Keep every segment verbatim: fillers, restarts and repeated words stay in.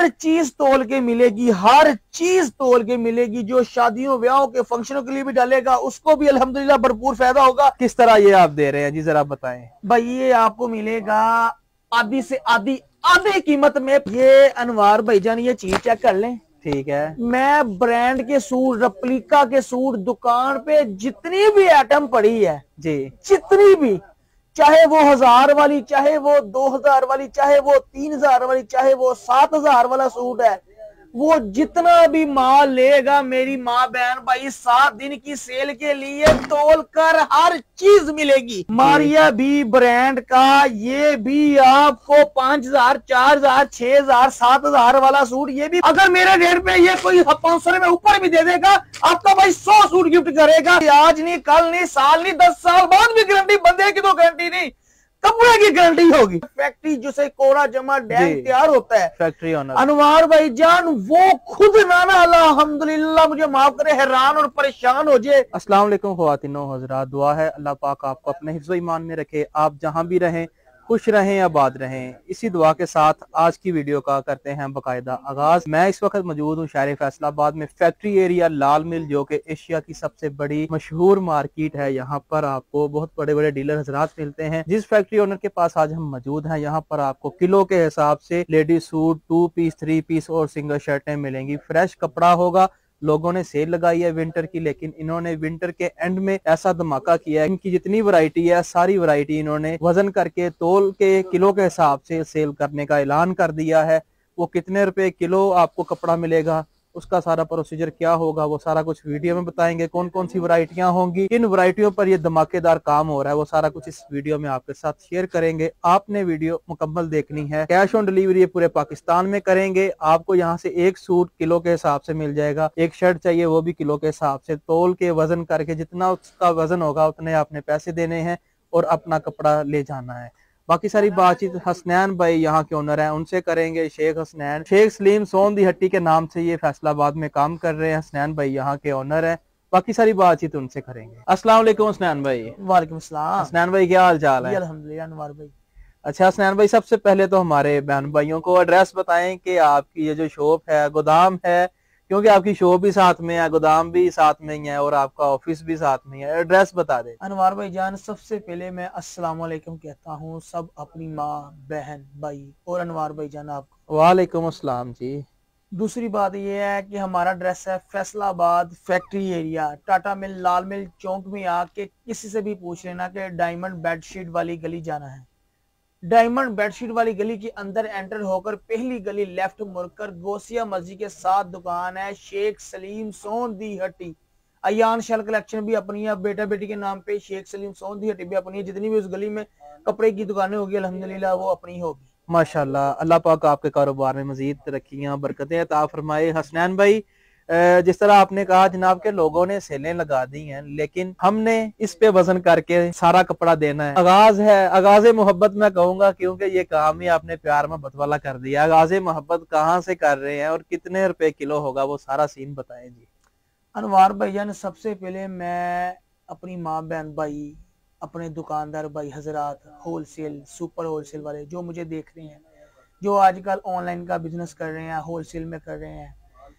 हर चीज तोल के मिलेगी, हर चीज तोल के मिलेगी। जो शादियों ब्याहों के फंक्शनों के लिए भी डालेगा उसको भी अल्हम्दुलिल्लाह भरपूर फायदा होगा। किस तरह ये आप दे रहे हैं जी, जरा बताएं। भाई ये आपको मिलेगा आधी से आधी आधी कीमत में। ये अनवार भाईजान ये चीज चेक कर लें, ठीक है। मैं ब्रांड के सूट, रेप्लिका के सूट दुकान पे जितनी भी आइटम पड़ी है जी, जितनी भी, चाहे वो हजार वाली, चाहे वो दो हजार वाली, चाहे वो तीन हजार वाली, चाहे वो सात हजार वाला सूट है, वो जितना भी माल लेगा मेरी माँ बहन भाई सात दिन की सेल के लिए तोल कर हर चीज मिलेगी। मारिया भी ब्रांड का ये भी आपको पांच हजार चार हजार छह हजार सात हजार वाला सूट, ये भी अगर मेरे रेट पे ये कोई पांच सौ में ऊपर भी दे देगा आपका भाई सौ सूट गिफ्ट करेगा। आज नहीं, कल नहीं, साल नहीं, दस साल बाद भी गारंटी, बंदे की तो गारंटी नहीं, कपड़े की गारंटी होगी। फैक्ट्री जिसे कोरा जमा डैम तैयार होता है, फैक्ट्री ओनर अनवार भाई जान वो खुद नाना अल्हम्दुलिल्लाह मुझे माफ करे हैरान और परेशान हो जाए। अस्सलाम वालेकुम ख्वातीनो हज़रात, दुआ है अल्लाह पाक आपको अपने हिफ्ज़ ईमान में रखे, आप जहां भी रहें खुश रहें, आबाद रहें। इसी दुआ के साथ आज की वीडियो का करते हैं बाकायदा आगाज। मैं इस वक्त मौजूद हूँ शहर फैसलाबाद में, फैक्ट्री एरिया लाल मिल, जो कि एशिया की सबसे बड़ी मशहूर मार्केट है। यहाँ पर आपको बहुत बड़े बड़े डीलर हजरात मिलते हैं। जिस फैक्ट्री ओनर के पास आज हम मौजूद हैं, यहाँ पर आपको किलो के हिसाब से ladies suit, two piece, three piece और सिंगल शर्टें मिलेंगी। फ्रेश कपड़ा होगा। लोगों ने सेल लगाई है विंटर की, लेकिन इन्होंने विंटर के एंड में ऐसा धमाका किया है। इनकी जितनी वैरायटी है सारी वैरायटी इन्होंने वजन करके तोल के किलो के हिसाब से सेल करने का ऐलान कर दिया है। वो कितने रुपए किलो आपको कपड़ा मिलेगा, उसका सारा प्रोसीजर क्या होगा, वो सारा कुछ वीडियो में बताएंगे। कौन कौन सी वैरायटियां होंगी, किन वैरायटियों पर ये धमाकेदार काम हो रहा है, वो सारा कुछ इस वीडियो में आपके साथ शेयर करेंगे। आपने वीडियो मुकम्मल देखनी है। कैश ऑन डिलीवरी पूरे पाकिस्तान में करेंगे। आपको यहाँ से एक सूट किलो के हिसाब से मिल जाएगा, एक शर्ट चाहिए वो भी किलो के हिसाब से, तोल के वजन करके जितना उसका वजन होगा उतने आपने पैसे देने हैं और अपना कपड़ा ले जाना है। बाकी सारी बातचीत हसनैन भाई यहाँ के ओनर हैं उनसे करेंगे। शेख हसनैन, शेख सलीम सोन दी हट्टी के नाम से ये फैसलाबाद में काम कर रहे हैं। हसनैन भाई यहाँ के ओनर हैं। बाकी सारी बातचीत उनसे करेंगे। अस्सलाम वालेकुम हसनैन भाई। वालेकुम अस्सलाम। हसनैन भाई क्या हाल चाल है? अल्हम्दुलिल्लाह अनवार भाई। अच्छा हसनैन भाई, सबसे पहले तो हमारे बहन भाइयों को एड्रेस बताएं कि आपकी ये जो शॉप है, गोदाम है, क्योंकि आपकी शॉप भी साथ में है, गोदाम भी साथ में ही है और आपका ऑफिस भी साथ में है। एड्रेस बता दे। अनवार भाई जान, सबसे पहले मैं अस्सलाम वालेकुम कहता हूँ सब अपनी माँ, बहन, भाई और अनवार भाई जान आपको। वालेकुम अस्सलाम जी। दूसरी बात यह है कि हमारा एड्रेस है Faisalabad factory area, Tata mill, लाल मिल चौक में आके किसी से भी पूछ लेना कि डायमंड बेडशीट वाली गली जाना है। डायमंड बेडशीट वाली गली के अंदर एंटर होकर पहली गली लेफ्ट मुड़कर गोसिया मस्जिद के साथ दुकान है शेख सलीम सोन दी हट्टी। अयान शल कलेक्शन भी अपनी है, बेटा बेटी के नाम पे शेख सलीम सोन दी हट्टी भी अपनी है। जितनी भी उस गली में कपड़े की दुकानें होगी अल्हम्दुलिल्लाह वो अपनी होगी। माशाल्लाह, अल्लाह पाक आपके कारोबार में मजीद तरक्कियां बरकतें अता फरमाए। हसनैन भाई, जिस तरह आपने कहा जनाब के लोगों ने सेलें लगा दी हैं, लेकिन हमने इस पे वजन करके सारा कपड़ा देना है। आगाज है, आगाज मोहब्बत मैं कहूंगा, क्योंकि ये काम ही आपने प्यार मोहब्बत वाला कर दिया। आगाज मोहब्बत कहाँ से कर रहे हैं और कितने रुपए किलो होगा, वो सारा सीन बताएं जी। अनवार भैया ने सबसे पहले मैं अपनी माँ बहन भाई, अपने दुकानदार भाई हजरात, होलसेल सुपर होलसेल वाले जो मुझे देख रहे हैं, जो आजकल ऑनलाइन का बिजनेस कर रहे हैं, होलसेल में कर रहे हैं,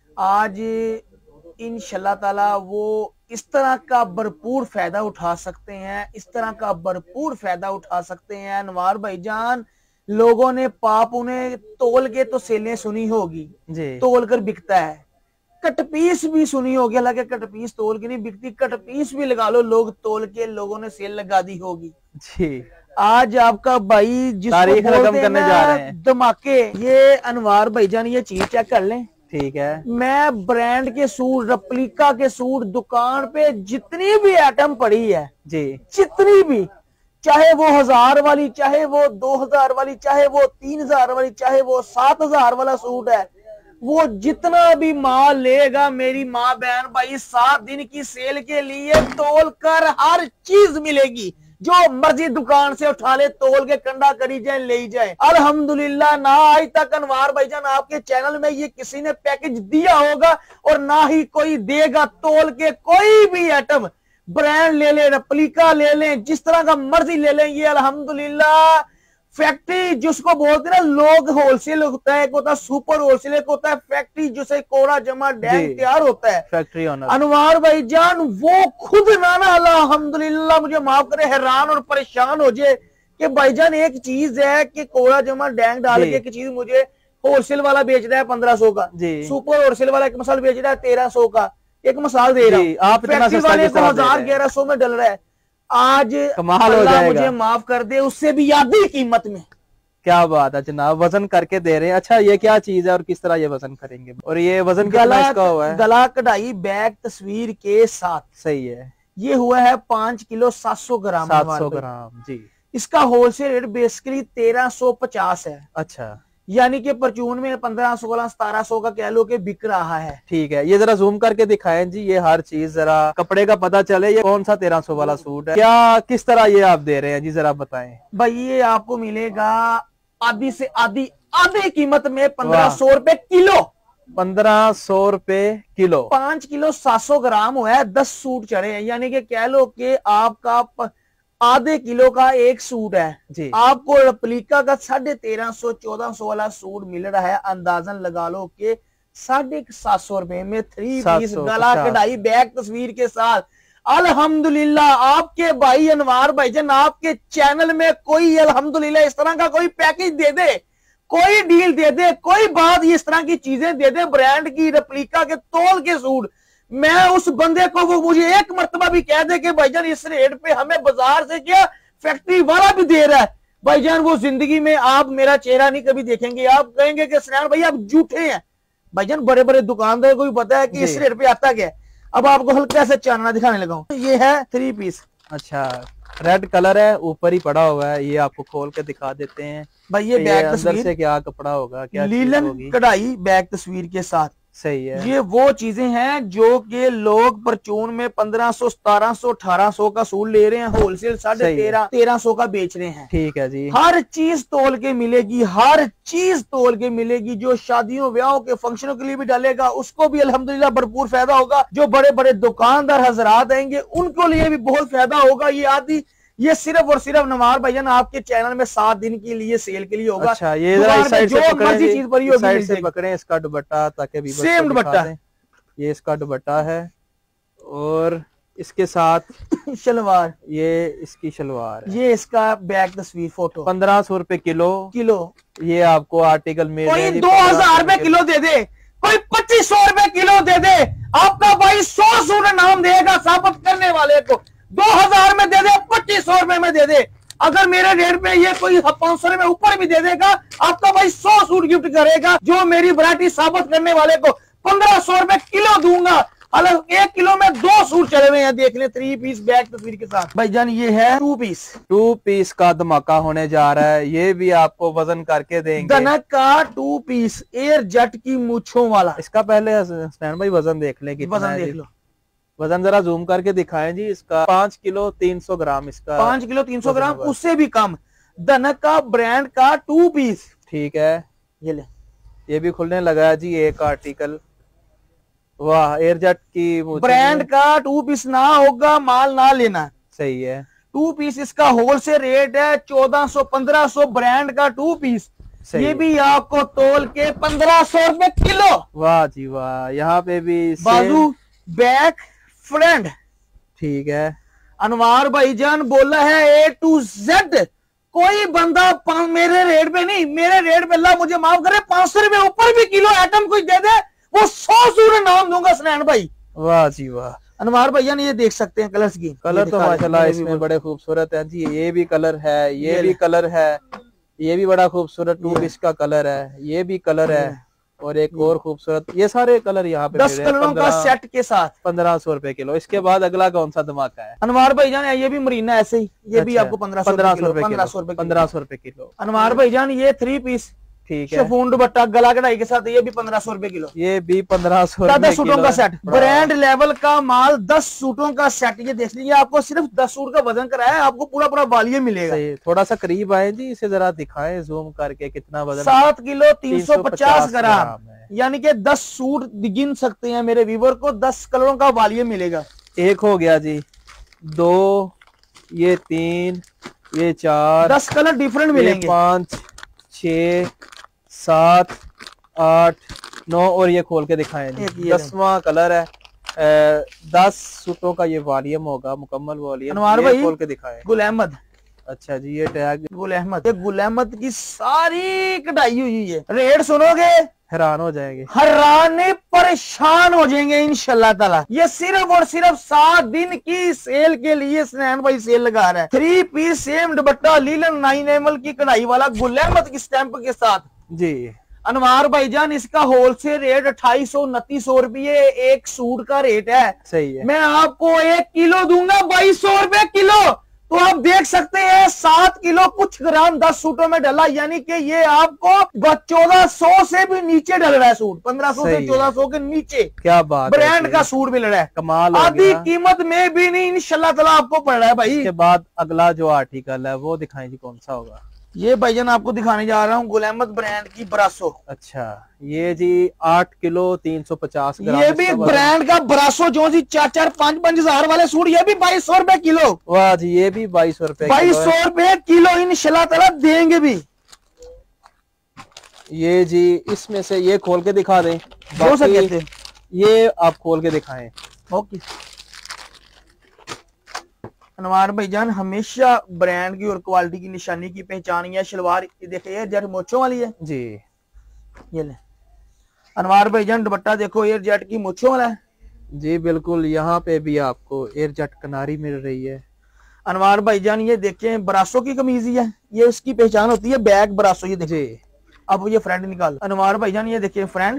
आज इंशाल्लाह ताला वो इस तरह का भरपूर फायदा उठा सकते हैं, इस तरह का भरपूर फायदा उठा सकते हैं। अनवार भाईजान, लोगों ने पाप उन्हें तोल के तो सेलें सुनी होगी जी, तोल कर बिकता है। कटपीस भी सुनी होगी, हालांकि कटपीस तोल के नहीं बिकती, कटपीस भी लगा लो, लोग तोल के लोगों ने सेल लगा दी होगी जी। आज आपका भाई जिसको बोलते हैं ना धमाके, ये अनवार भाईजान ये चीज चेक कर लें, ठीक है। मैं ब्रांड के सूट, रेप्लिका के सूट दुकान पे जितनी भी आइटम पड़ी है जी, जितनी भी, चाहे वो हजार वाली, चाहे वो दो हजार वाली, चाहे वो तीन हजार वाली, चाहे वो सात हजार वाला सूट है, वो जितना भी माल लेगा मेरी माँ बहन भाई सात दिन की सेल के लिए तोल कर हर चीज मिलेगी। जो मर्जी दुकान से उठा ले, तोल के कंडा करी जाए, ले जाए। अल्हम्दुलिल्लाह, ना आज तक अनवार भाईजान आपके चैनल में ये किसी ने पैकेज दिया होगा और ना ही कोई देगा। तोल के कोई भी आइटम, ब्रांड ले लें, रेप्लिका ले लें, जिस तरह का मर्जी ले लें, ये अल्हम्दुलिल्लाह फैक्ट्री जिसको बोलते हैं ना लोग, होलसेल होता है, एक होता है सुपर होलसेल, एक होता है फैक्ट्री जिसे कोड़ा जमा डैंग तैयार होता है, फैक्ट्री ओनर अनवार भाई जान वो खुद नाना अल्हम्दुलिल्लाह मुझे माफ करे हैरान और परेशान हो जाए कि भाईजान एक चीज है कि कोड़ा जमा डैंग डाल के एक चीज मुझे होलसेल वाला बेच रहा है पंद्रह सौ का, सुपर होलसेल वाला एक मसाल बेच रहा है तेरह सौ का, एक मसाल दे रहा हूँ, आप फैक्ट्री वाले को हजार ग्यारह सौ में डल रहा है। आज अल्लाह मुझे माफ कर दे उससे भी यादी कीमत में। क्या बात है जनाब, वजन करके दे रहे हैं। अच्छा ये क्या चीज है और किस तरह ये वजन करेंगे, और ये वजन कितना इसका हुआ है? गला कढ़ाई बैक तस्वीर के साथ, सही है, ये हुआ है पांच किलो सात सौ ग्राम सात सौ ग्राम जी। इसका होलसेल रेट बेसिकली तेरह सौ पचास है। अच्छा, यानी कि परचून में पंद्रह सोलह सतारह सौ का कह लो कि बिक रहा है। ठीक है, ये जरा जूम करके दिखाएं जी, ये हर चीज जरा कपड़े का पता चले ये कौन सा तेरह सौ वाला सूट है, क्या किस तरह ये आप दे रहे हैं जी, जरा बताएं। भाई ये आपको मिलेगा आधी से आधी आधी कीमत में पंद्रह सौ रुपए किलो, पंद्रह सौ रुपए किलो, पांच किलो सात सौ ग्राम हुआ है, दस सूट चढ़े हैं, यानी कि कह लो कि आपका आधे किलो का एक सूट है जी। आपको रेप्लिका का साढ़े तेरह सौ चौदह सौ वाला सूट मिल रहा है, अंदाजन लगा लो कि साढ़े सात सौ रुपए में थ्री पीस गला कढ़ाई बैग तस्वीर के साथ। अल्हम्दुलिल्लाह आपके भाई अनवार भाईजान आपके चैनल में कोई अल्हम्दुलिल्लाह इस तरह का कोई पैकेज दे दे, कोई डील दे दे, कोई बात इस तरह की चीजें दे दे, ब्रांड की रेप्लिका के तौल के सूट, मैं उस बंदे को वो मुझे एक मर्तबा भी कह दे कि भाईजान इस रेट पे हमें बाजार से क्या फैक्ट्री वाला भी दे रहा है, भाईजान वो जिंदगी में आप मेरा चेहरा नहीं कभी देखेंगे, आप कहेंगे कि सनान भाई आप झूठे हैं। भाईजान बड़े बड़े दुकानदार को भी पता है कि इस रेट पे आता क्या है। अब आपको हल्का सा चानना दिखाने लगा हूं, ये है थ्री पीस। अच्छा, रेड कलर है, ऊपर ही पड़ा हुआ है, ये आपको खोल के दिखा देते हैं भाई। ये बैग तस्वीर से क्या कपड़ा होगा, क्या लीलन कढ़ाई बैग तस्वीर के साथ, सही है। ये वो चीजें हैं जो कि लोग परचून में पंद्रह सौ सतारह सौ अठारह सौ का सूट ले रहे हैं, होलसेल साढ़े तेरह तेरह सौ का बेच रहे हैं। ठीक है जी, हर चीज तोल के मिलेगी, हर चीज तोल के मिलेगी। जो शादियों ब्याहों के फंक्शनों के लिए भी डालेगा उसको भी अल्हम्दुलिल्लाह भरपूर फायदा होगा। जो बड़े बड़े दुकानदार हजरात आएंगे उनको लिए भी बहुत फायदा होगा। ये आदि ये सिर्फ और सिर्फ नवार भाईजान आपके चैनल में सात दिन के लिए सेल के लिए होगा। अच्छा, ये जरा इस साइड जो से मर्जी चीज पड़ी होगी साइड से पकड़े इसका दुपट्टा ताकि भी सेम दुपट्टा, ये इसका दुपट्टा है और इसके साथ शलवार, ये इसकी शलवार है, ये इसका बैग तस्वीर फोटो। पंद्रह सौ रुपए किलो किलो ये आपको आर्टिकल में कोई दो हजार रुपए किलो दे दे, कोई पच्चीस सौ रुपए किलो दे दे, आपका भाई सौ सूट नाम देगा साबित करने वाले को। दो हजार में दे दे, पच्चीस सौ रुपए में दे दे, अगर मेरे रेट पे ये कोई पांच सौ रुपए ऊपर भी दे देगा आपका भाई सौ सूट गिफ्ट करेगा। जो मेरी वैरायटी साबित करने वाले को पंद्रह सौ रुपए किलो दूंगा। अलग एक किलो में दो सूट चले हुए हैं, देख ले, थ्री पीस बैग तस्वीर के साथ। भाईजान ये है टू पीस, टू पीस का धमाका होने जा रहा है, ये भी आपको वजन करके देंगे। धनक का टू पीस एयर जेट की मूछों वाला। इसका पहले स्टैंड भाई वजन देख ले, वजन देख लो, वजन जरा जूम करके दिखाएं जी। इसका पांच किलो तीन सौ ग्राम, इसका पांच किलो तीन सौ ग्राम, उससे भी कम। धनक का ब्रांड का टू पीस, ठीक है, ये ले, ये भी खुलने लगा है जी एक आर्टिकल। वाह, एयरजेट की ब्रांड का टू पीस ना होगा माल ना लेना, सही है। टू पीस इसका होलसेल रेट है चौदह सौ पंद्रह सौ, ब्रांड का टू पीस, ये भी आपको तोल के पंद्रह सौ रुपए किलो। वाह जी वाह, यहाँ पे भी बाजू बैक फ्रंट, ठीक है। अनवार भाईजान बोला है ए टू जेड, कोई बंदा मेरे रेट पे नहीं, मेरे रेट पे अल्लाह मुझे माफ करे पांच सौ रुपए ऊपर भी किलो आइटम कोई दे दे वो सौ सूर नाम दूंगा सनैन भाई। वाह जी वाह, अनवार भैया ने ये देख सकते हैं कलर की, कलर तो माशाल्लाह इसमें बड़े खूबसूरत है जी। ये भी कलर है, ये भी कलर है, ये भी बड़ा खूबसूरत टू पीस का कलर है, ये भी कलर है और एक और खूबसूरत, ये सारे कलर यहाँ पे दस कलरों का सेट के साथ पंद्रह सौ रुपए किलो। इसके बाद अगला कौन सा धमाका है अनवार भाईजान? ये भी मरीना ऐसे ही, ये अच्छा, भी आपको पंद्रह पंद्रह सौ पंद्रह सौ रुपए पंद्रह सौ रुपए किलो। अनवार भाईजान ये थ्री पीस, ठीक है, शिफॉन दुपट्टा गला कढ़ाई के साथ, ये भी पंद्रह सौ रुपए किलो। ये भी पंद्रह सौ दस सूटों का सेट, ब्रांड लेवल का माल, दस सूटों का सेट। ये देख लीजिए, आपको सिर्फ दस सूट का वजन कराया है, आपको पूरा पूरा वालिये मिलेगा। थोड़ा सा करीब आए जी, इसे जरा दिखाएं जूम करके कितना वजन। सात किलो तीन सौ पचास ग्राम, यानी कि दस सूट गिन सकते हैं मेरे व्यूवर को, दस कलरों का वालिये मिलेगा। एक हो गया जी, दो, ये तीन, ये चार, दस कलर डिफरेंट मिलेंगे, पाँच, छः, सात, आठ, नौ और ये खोल के दिखाएं। दसवां कलर है। ए, दस सूटों का ये वॉल्यूम होगा, मुकम्मल वॉल्यूम। अनवार भाई खोल के दिखाएं। गुल अहमद। अच्छा जी, ये टैग गुल अहमद, ये गुल अहमद की सारी कढ़ाई हुई है। रेट सुनोगे हैरान हो जाएंगे, हैरान परेशान हो जाएंगे इंशाल्लाह ताला। ये सिर्फ और सिर्फ सात दिन की सेल के लिए स्नैन भाई सेल लगा रहा है। थ्री पीस सेम दुपट्टा लीलन नाइन एमएल की कढ़ाई वाला गुल अहमद की स्टैंप के साथ जी। अनवार भाईजान इसका होलसेल रेट अट्ठाईस सौ उनतीस सौ रुपये एक सूट का रेट है। सही है। मैं आपको एक किलो दूंगा बाईस सौ रुपए किलो। तो आप देख सकते हैं सात किलो कुछ ग्राम दस सूटों में डला, यानी कि ये आपको चौदह सौ से भी नीचे डल रहा है सूट, पंद्रह सौ से चौदह सौ के नीचे। क्या बात, ब्रांड का सूट मिल रहा है, कमाल। आधी कीमत में भी नहीं इंशाल्लाह ताला आपको पड़ रहा है भाई। इसके बाद अगला जो आर्टिकल है वो दिखाएं जी, कौन सा होगा? ये भाईजान आपको दिखाने जा रहा हूँ गुल अहमद ब्रांड की ब्रासो। अच्छा, ये जी आठ किलो तीन सौ पचास ग्राम। ये भी ब्रांड का ब्रासो जो जी चार चार पांच पांच हजार वाले सूट, ये भी बाईस सौ रुपए किलो। वाह जी, ये भी बाईस सौ रुपए बाईस सौ रुपए किलो इंशाल्लाह ताला देंगे भी। ये जी इसमें से ये खोल के दिखा दें, हो सके ये आप खोल के दिखाएं। ओके अनवार भाईजान, हमेशा ब्रांड की और क्वालिटी की निशानी की पहचान है। शलवार देखिए जेट मोचों वाली है जी। ये ले अनवार भाईजान, दुपट्टा देखो एयर जेट की मोचों वाला है जी। बिल्कुल, यहाँ पे भी आपको एयर जेट किनारी मिल रही है। अनवार भाईजान ये देखें ब्रासो की कमीज ही है, ये उसकी पहचान होती है बैक ब्रासो। ये देखिए, अब ये फ्रंट निकाल। अनवार भाईजान ये देखिए फ्रंट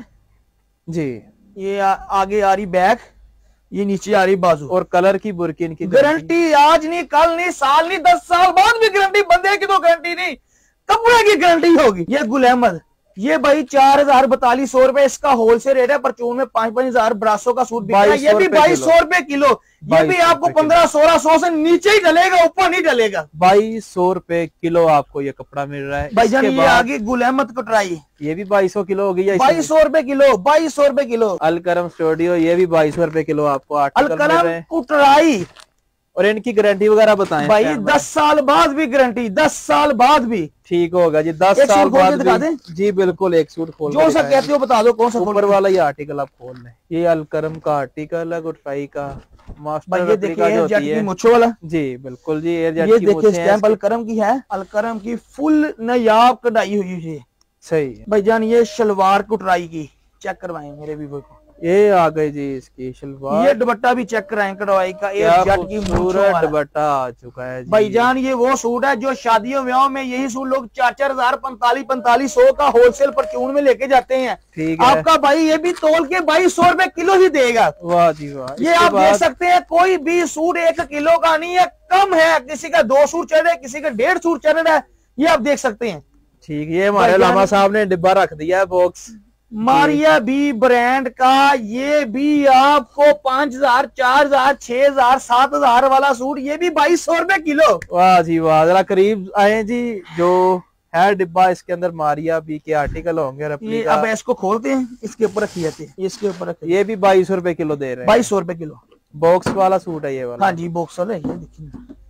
जी, ये आ, आगे आ रही बैक, ये नीचे आ रही बाजू। और कलर की बुरकिन की गारंटी आज नहीं कल नहीं साल नहीं दस साल बाद भी गारंटी, बंदे की तो गारंटी नहीं कपड़े की गारंटी होगी। ये गुल अहमद, ये भाई चार हजार बतालीस सौ रुपए इसका होलसेल रेट है। परचून में पांच पांच हजार ब्रासो का सूट बिक रहा है, ये भी बाईस सौ रुपए किलो। ये भी आपको पंद्रह सोलह सौ से नीचे ही डलेगा, ऊपर नहीं डलेगा। बाईस सौ रुपए किलो आपको ये कपड़ा मिल रहा है भाईजान। ये आगे गुल अहमद कटराई, ये भी बाईस सौ किलो होगी, बाईस सौ रुपए किलो, बाईस सौ रुपए किलो। अलकरम स्टूडियो, ये भी बाईस सौ रुपए किलो आपको अलकरम कटराई। और इनकी गारंटी वगैरह बताएं भाई। दस साल बाद भी गारंटी, दस साल बाद भी ठीक होगा जी। दस साल बाद दिखा दें जी। बिल्कुल, एक सूट खोल जो सा कहते हो बता दो कौन सा ऊपर वाला ये आर्टिकल आप खोल लें। ये अलकरम का आर्टिकल है, गुटफाई का मास्टर ये देखिए एयर जेट की मुच्छों वाला जी। बिल्कुल जी, एयर जेट ये की देखिए स्टैंप अलकरम की है, अलकरम की फुल नायाब कढ़ाई हुई है। सही है भाईजान। ये शलवार कुटराई की चेक करवाएं मेरे भी को। ये आ गई जी इसकी शलवार। ये दुपट्टा भी चेक कराएं कढ़ाई का, एयर जेट की पूरा दुपट्टा आ चुका है जी। भाईजान ये वो सूट है जो शादियों ब्याहों में यही सूट लोग चार चार हजार पैंतालीस पैंतालीस सौ का होलसेल परचून में लेके जाते हैं। ठीक है। आपका भाई ये भी तोल के बाईस सौ रुपए किलो ही देगा। वाह जी वाह। ये आप देख सकते हैं कोई भी सूट एक किलो का नहीं है, कम है। किसी का दो सूट चल रहा है, किसी का डेढ़ सूट चल रहा है, ये आप देख सकते हैं। ठीक, ये हमारे लामा साहब ने डिब्बा रख दिया है बॉक्स। मारिया बी ब्रांड का ये भी आपको पांच हजार चार हजार छह हजार सात हजार वाला सूट, ये भी बाईस सौ रुपए किलो। वाह जी वाह। जरा करीब आए जी, जो है डिब्बा इसके अंदर मारिया बी के आर्टिकल होंगे। ये अब इसको खोलते हैं, इसके ऊपर रखी जाती है, इसके ऊपर रखी। ये भी बाईस सौ रुपए किलो दे रहे हैं। बाईस सौ रुपए किलो बॉक्स वाला सूट है ये वाला। हाँ जी बॉक्स वाला है। ये देखिए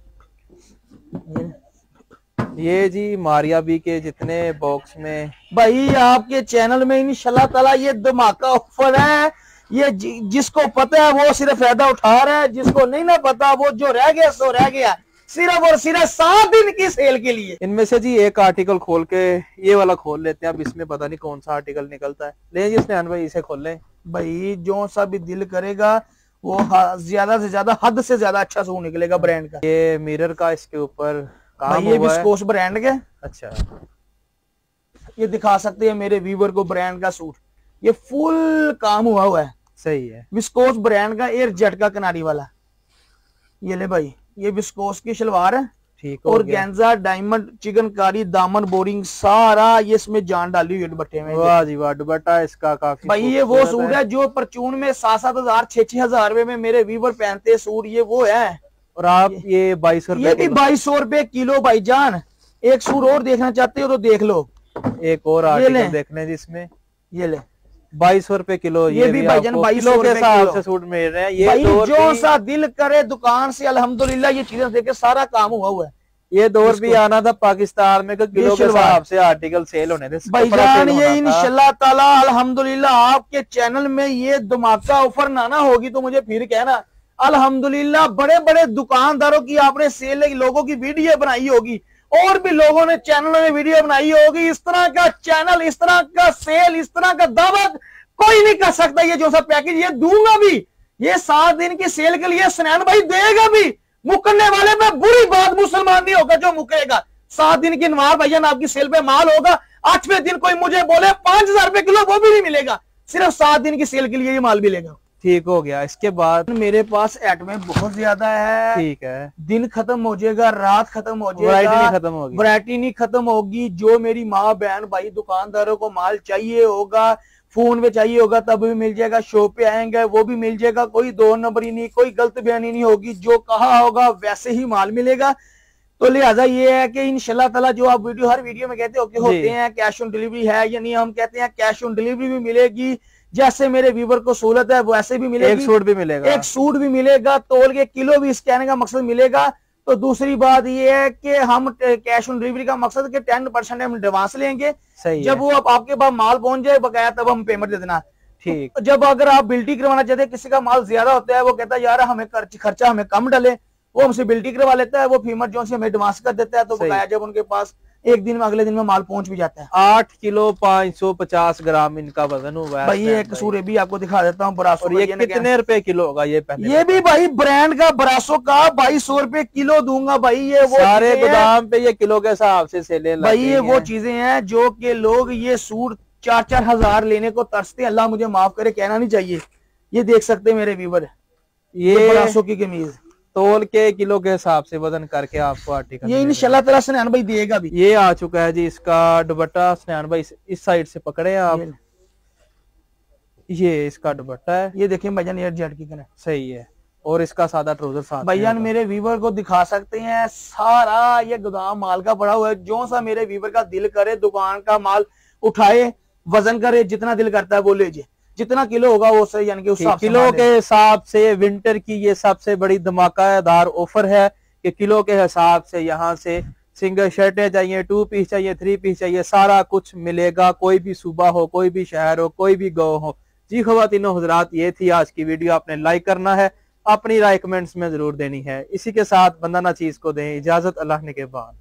ये जी मारिया बी के जितने बॉक्स में भाई आपके चैनल में इंशाल्लाह ताला ये धमाका ऑफर है। ये जि, जिसको पता है वो सिर्फ फायदा उठा रहा है, जिसको नहीं ना पता वो जो रह गया सो रह गया। सिर्फ और सिर्फ सात दिन की सेल के लिए। इनमें से जी एक आर्टिकल खोल के ये वाला खोल लेते हैं। अब इसमें पता नहीं कौन सा आर्टिकल निकलता है। ले जी स्नैन भाई इसे खोल लें। भाई जो सा भी दिल करेगा वो ज्यादा से ज्यादा हद से ज्यादा अच्छा सूट निकलेगा ब्रांड का। ये मिरर का इसके ऊपर भाई ये विस्कोस ब्रांड का। अच्छा, ये दिखा सकते हैं मेरे व्यूवर को ब्रांड का सूट, ये फुल काम हुआ हुआ है। सही है। विस्कोस ब्रांड का एयर जेट का किनारी वाला। ये ले भाई, ये विस्कोस की शलवार है। ठीक। और गेंजा डायमंड चिकनकारी दामन बोरिंग सारा ये इसमें जान डाली हुई है दुपट्टे में। वाह जी वाह। दुपट्टा इसका काफी भाई ये वो सूट है जो परचून में सात सात हजार छह छह हजार रुपए में मेरे व्यूवर पहनते सूट, ये वो है। और आप ये बाईस सौ ये भी बाईस सौ रुपए किलो भाईजान। एक सूट और देखना चाहते हो तो देख लो। एक और आर्टिकल देखने जिसमें ये ले बाईस सौ रुपए किलो। ये, ये भी भाईजान बाईस सौ के हिसाब से सूट मिल रहे हैं। ये जो सा दिल करे दुकान से अल्हम्दुलिल्लाह ये चीजें देखे सारा काम हुआ हुआ है। ये दौर भी आना था पाकिस्तान में, किलो के हिसाब से आर्टिकल सेल होने थे भाईजान। ये इंशाल्लाह ताला अल्हम्दुलिल्लाह आपके चैनल में ये धमाका ऑफर ना ना होगी तो मुझे फिर कहना। अल्हम्दुलिल्लाह बड़े बड़े दुकानदारों की आपने सेल लोगों की वीडियो बनाई होगी और भी लोगों ने चैनल में वीडियो बनाई होगी। इस तरह का चैनल, इस तरह का सेल, इस तरह का दावा कोई नहीं कर सकता। ये जो सा पैकेज ये दूंगा भी, ये सात दिन की सेल के लिए सनैन भाई देगा भी। मुकरने वाले में बुरी बात मुसलमान नहीं होगा जो मुकरेगा। सात दिन की नवार भाईजान आपकी सेल पे माल होगा, आठवें दिन कोई मुझे बोले पांच हजार रुपए किलो, वो भी नहीं मिलेगा। सिर्फ सात दिन की सेल के लिए ये माल मिलेगा। ठीक हो गया। इसके बाद मेरे पास आइटमें बहुत ज्यादा है। ठीक है, दिन खत्म हो जाएगा, रात खत्म हो जाएगा, वैरायटी नहीं खत्म होगी, वैरायटी नहीं खत्म होगी। जो मेरी माँ बहन भाई दुकानदारों को माल चाहिए होगा, फोन पे चाहिए होगा तब भी मिल जाएगा, शॉप पे आएंगे वो भी मिल जाएगा। कोई दो नंबरी नहीं, कोई गलत बयानी नहीं होगी। जो कहा होगा वैसे ही माल मिलेगा। तो लिहाजा ये है कि इंशाल्लाह ताला जो आप वीडियो हर वीडियो में कहते हो कि होते हैं कैश ऑन डिलीवरी है या नहीं, हम कहते हैं कैश ऑन डिलीवरी भी मिलेगी। जैसे मेरे व्यूवर को सहूलत है वैसे भी मिलेगी। एक सूट भी मिलेगा, एक सूट भी मिलेगा, तोल के किलो भी, इस कहने का मकसद मिलेगा। तो दूसरी बात ये है कि हम कैश ऑन डिलीवरी का मकसद के टेन परसेंट हम एडवांस लेंगे। सही जब वो आप, आपके पास माल पहुंच जाए बकाया तब हम पेमेंट दे देना। ठीक। तो जब अगर आप बिल्टी करवाना चाहते हैं, किसी का माल ज्यादा होता है, वो कहता है यार हमें खर्चा हमें कम डले, वो हमसे बिल्टी करवा लेता है, वो फीमर जो से हमें एडवांस कर देता है। तो बकाया जब उनके पास एक दिन में, अगले दिन में माल पहुंच भी जाता है। आठ किलो पाँच सौ पचास ग्राम इनका वजन हुआ है भाई। ये एक सूर्य भी आपको दिखा देता हूँ ब्रासो। ये कितने रुपए किलो होगा ये पहले? ये भी भाई ब्रांड का ब्रासो का बाईस सौ रुपए किलो दूंगा भाई। ये वो सारे गोदाम पे ये किलो के हिसाब से सेले भाई। ये वो चीजें हैं जो कि लोग ये सूट चार चार हजार लेने को तरसते हैं। अल्लाह मुझे माफ करे, कहना नहीं चाहिए। ये देख सकते हैं मेरे व्यूवर, ये ब्रासो की कमीज तोल के किलो के हिसाब से वजन करके आपको आर्टिकल ये इंशाल्लाह ताला सनैन भाई देगा भी। ये आ चुका है जी इसका दुपट्टा। सनैन भाई इस साइड से पकड़े आप, ये, ये इसका दुपट्टा है। ये देखिए भाईजान, ये जेट की कलर सही है। और इसका सादा ट्राउजर साथ भाईजान मेरे व्यूवर को दिखा सकते हैं। सारा ये गोदाम माल का पड़ा हुआ है। जो सा मेरे व्यूवर का दिल करे दुकान का माल उठाए, वजन करे, जितना दिल करता है वो ले जाए। जितना किलो होगा वो सही, यानी कि उस किलो के हिसाब से विंटर की ये सबसे बड़ी धमाकेदार ऑफर है कि किलो के हिसाब से यहाँ से सिंगल शर्टें चाहिए, टू पीस चाहिए, थ्री पीस चाहिए, सारा कुछ मिलेगा। कोई भी सूबा हो, कोई भी शहर हो, कोई भी गाँव हो। जी ख्वातीनो हजरात, ये थी आज की वीडियो। आपने लाइक करना है, अपनी राय कमेंट्स में जरूर देनी है। इसी के साथ बंदा ना चीज को दें इजाजत, अल्लाह ने के बाद।